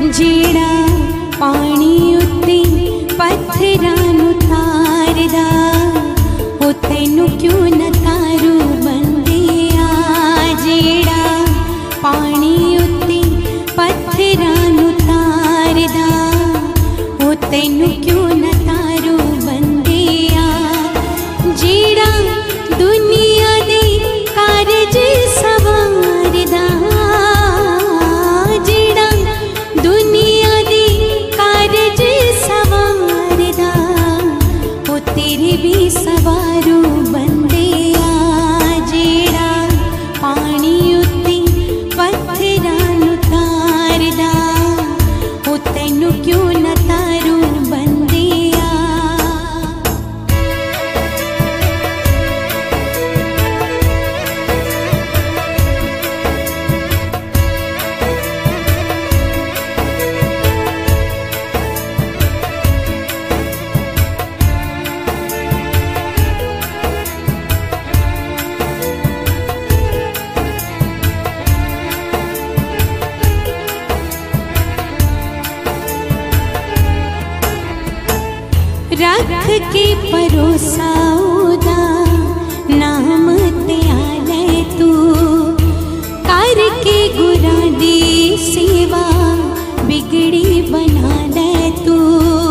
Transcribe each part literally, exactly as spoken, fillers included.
जेड़ा पानी उत्ते पत्थरां नूं तारदा, ओ तैनूं क्यों न तारू बंदिया। जेड़ा पानी उत्ते पत्थरां नूं तारदा, ओ तैनूं क्यों न तारू बंदिया। जेड़ा दुनिया दे कारज सवारदा, जेड़ा दुनिया दे कारज सवारदा, ओ तेरे भी सवारू बंदिया। जेड़ा पानी उत्ते पत्थरां नूं तारदा, ओ तैनूं क्यों न तारू बंदिया। रख के परोसा उदा नाम त्याले तू, करके गुरा दी सेवा बिगड़ी बना ले तू।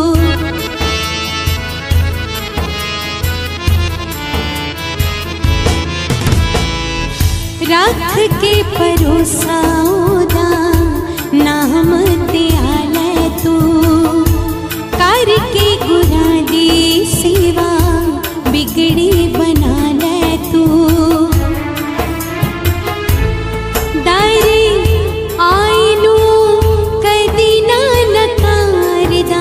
रख के परोसा उदा नाम त्याले तू, करके गुरा दी सेवा बिगड़ी बना ले तू। दारे आईनू कदी ना नकारदा,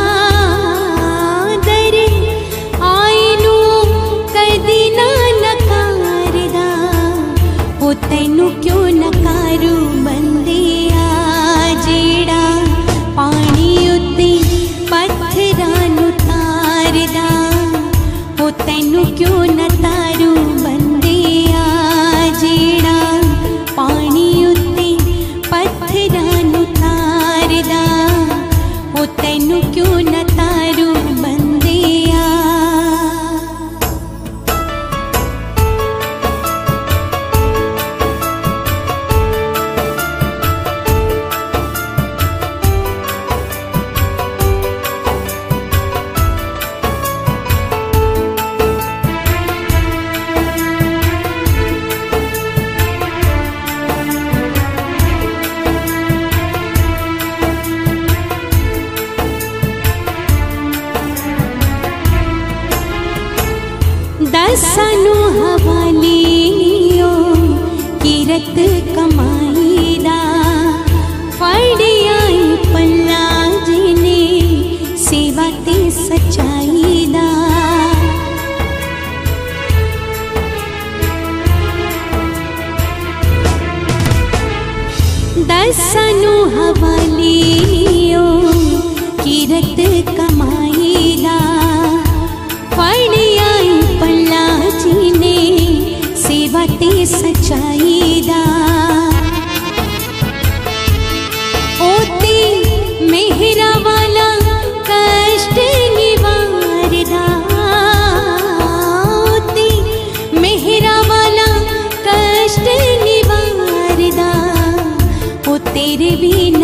दरे आईनू कदी ना नकारदा, ओ तैनूं क्यों नकारू बंदिया। जेड़ा पानी उत्ते पत्थरां नूं तारदा, ओ तैनूं क्यों न तारू बंदिया। जेड़ा पानी उत्ते पत्थरां नूं तारदा, ओ तैनूं क्यों न तारू बंदिया। दसानू हवाले लियो किरत कमाई दा, फड़ियाई पल्ला जिने सेवा ते सच्चाई दा। दसानू हवाले लियो किरत कमाई दा, फड़ियाई पल्ला जिने सेवा ते सच्चाई दा। ओते मेहरा वाला कष्ट निवारदा, ओते मेहरा वाला कष्ट निवारदा, ओ तेरे भी